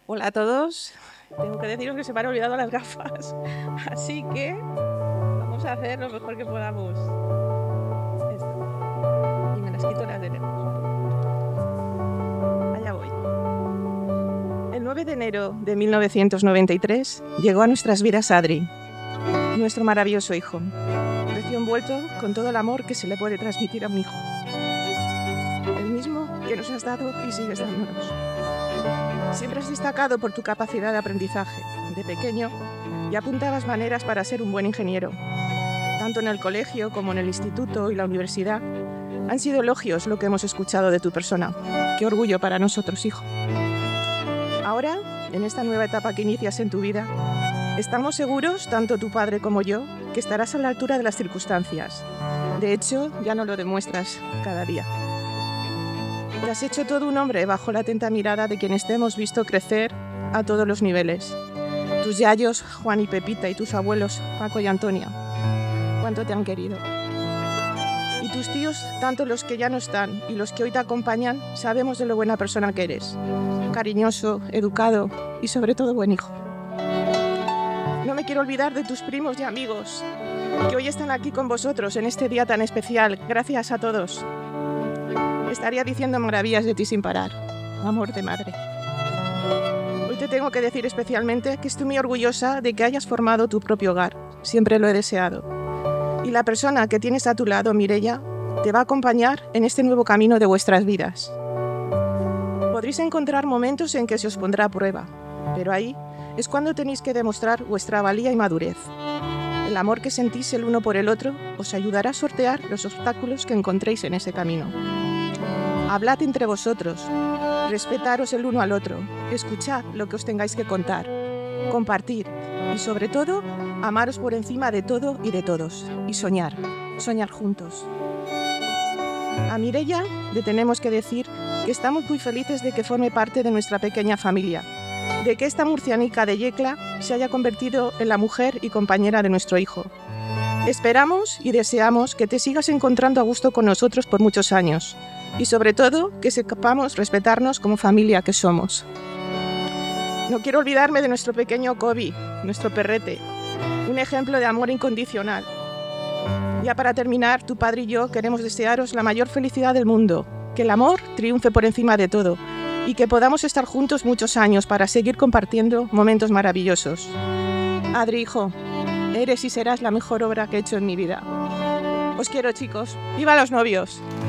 Hola a todos. Tengo que deciros que se me han olvidado las gafas, así que vamos a hacer lo mejor que podamos. Esto. Y me las quito las de lejos. Allá voy. El 9 de enero de 1993 llegó a nuestras vidas Adri, nuestro maravilloso hijo. Creció envuelto con todo el amor que se le puede transmitir a un hijo. El mismo que nos has dado y sigues dándonos. Siempre has destacado por tu capacidad de aprendizaje. De pequeño ya apuntabas maneras para ser un buen ingeniero. Tanto en el colegio como en el instituto y la universidad han sido elogios lo que hemos escuchado de tu persona. Qué orgullo para nosotros, hijo. Ahora, en esta nueva etapa que inicias en tu vida, estamos seguros, tanto tu padre como yo, que estarás a la altura de las circunstancias. De hecho, ya nos lo demuestras cada día. Te has hecho todo un hombre bajo la atenta mirada de quienes te hemos visto crecer a todos los niveles. Tus yayos, Juan y Pepita, y tus abuelos, Paco y Antonia. Cuánto te han querido. Y tus tíos, tanto los que ya no están y los que hoy te acompañan, sabemos de lo buena persona que eres. Cariñoso, educado y sobre todo buen hijo. No me quiero olvidar de tus primos y amigos, que hoy están aquí con vosotros en este día tan especial. Gracias a todos. Estaría diciendo maravillas de ti sin parar. Amor de madre. Hoy te tengo que decir especialmente que estoy muy orgullosa de que hayas formado tu propio hogar. Siempre lo he deseado. Y la persona que tienes a tu lado, Mireia, te va a acompañar en este nuevo camino de vuestras vidas. Podréis encontrar momentos en que se os pondrá a prueba, pero ahí es cuando tenéis que demostrar vuestra valía y madurez. El amor que sentís el uno por el otro os ayudará a sortear los obstáculos que encontréis en ese camino. Hablad entre vosotros, respetaros el uno al otro, escuchad lo que os tengáis que contar, compartir y sobre todo, amaros por encima de todo y de todos y soñar juntos. A Mireia le tenemos que decir que estamos muy felices de que forme parte de nuestra pequeña familia, de que esta murcianica de Yecla se haya convertido en la mujer y compañera de nuestro hijo. Esperamos y deseamos que te sigas encontrando a gusto con nosotros por muchos años y sobre todo que sepamos respetarnos como familia que somos. No quiero olvidarme de nuestro pequeño Kobe, nuestro perrete, un ejemplo de amor incondicional. Ya para terminar, tu padre y yo queremos desearos la mayor felicidad del mundo, que el amor triunfe por encima de todo y que podamos estar juntos muchos años para seguir compartiendo momentos maravillosos. Adri, hijo, eres y serás la mejor obra que he hecho en mi vida. Os quiero, chicos. ¡Viva los novios!